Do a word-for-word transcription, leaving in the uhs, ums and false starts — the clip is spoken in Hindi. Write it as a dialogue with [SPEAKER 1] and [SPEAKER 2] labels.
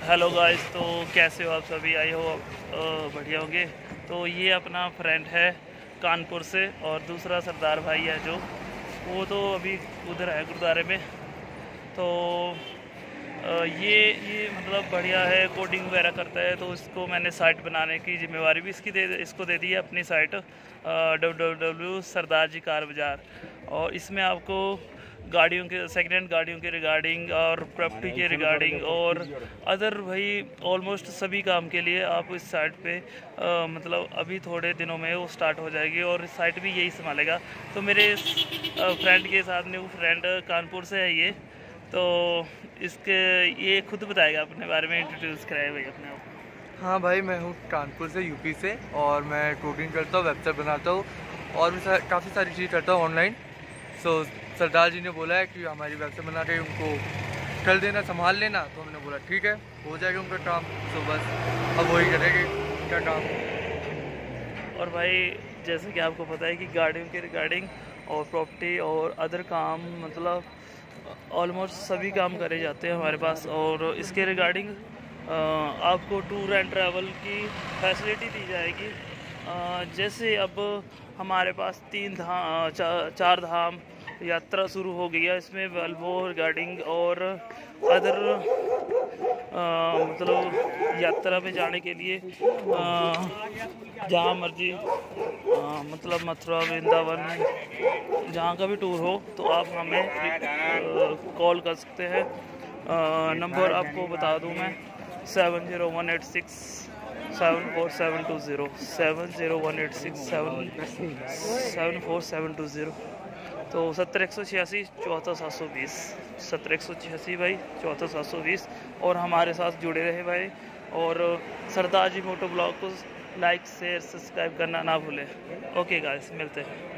[SPEAKER 1] हेलो गाइस, तो कैसे हो आप सभी? आई हो आप बढ़िया होंगे। तो ये अपना फ्रेंड है कानपुर से, और दूसरा सरदार भाई है जो वो तो अभी उधर है गुरुद्वारे में। तो अ, ये ये मतलब बढ़िया है, कोडिंग वगैरह करता है। तो इसको मैंने साइट बनाने की जिम्मेवारी भी इसकी दे इसको दे दी है, अपनी site W W W Sardar ji car Bazaar. और इसमें आपको गाड़ियों के सेकेंड हैंड गाड़ियों के रिगार्डिंग और प्रॉपर्टी के रिगार्डिंग और अदर भाई ऑलमोस्ट सभी काम के लिए आप इस साइट पे आ, मतलब अभी थोड़े दिनों में वो स्टार्ट हो जाएगी और इस साइट भी यही संभालेगा। तो मेरे फ्रेंड के साथ न्यू फ्रेंड कानपुर से है ये, तो इसके ये खुद बताएगा अपने बारे में, इंट्रोड्यूस कराए भाई अपने आप।
[SPEAKER 2] हाँ भाई, मैं हूँ कानपुर से, यूपी से, और मैं कोडिंग करता हूँ, वेबसाइट बनाता हूँ और मैं काफ़ी सारी चीज़ करता हूँ ऑनलाइन। सो सरदार जी ने बोला है कि हमारी वेबसाइट बना के उनको कर देना, संभाल लेना। तो हमने बोला ठीक है, हो जाएगा उनका काम। सो बस अब वही करेंगे उनका काम।
[SPEAKER 1] और भाई जैसे कि आपको पता है कि गाड़ियों के रिगार्डिंग और प्रॉपर्टी और अदर काम मतलब ऑलमोस्ट सभी काम करे जाते हैं हमारे पास। और इसके रिगार्डिंग आपको टूर एंड ट्रैवल की फैसिलिटी दी जाएगी। जैसे अब हमारे पास तीन धाम चा, चार धाम यात्रा शुरू हो गई है, इसमें वल्वो रिगार्डिंग और अदर मतलब यात्रा में जाने के लिए जहाँ मर्जी मतलब मथुरा वृंदावन जहाँ का भी टूर हो तो आप हमें कॉल कर सकते हैं। नंबर आपको बता दूँ मैं, seven zero one eight six seven four seven two zero seven zero one eight six seven seven four seven two zero. तो सत्तर एक सौ छियासी चौहत्तर सात सौ बीस सत्तर एक सौ छियासी भाई चौहत्तर सात सौ बीस। और हमारे साथ जुड़े रहे भाई, और सरदार जी मोटो ब्लॉग को लाइक शेयर सब्सक्राइब करना ना भूलें। ओके गाइस, मिलते हैं।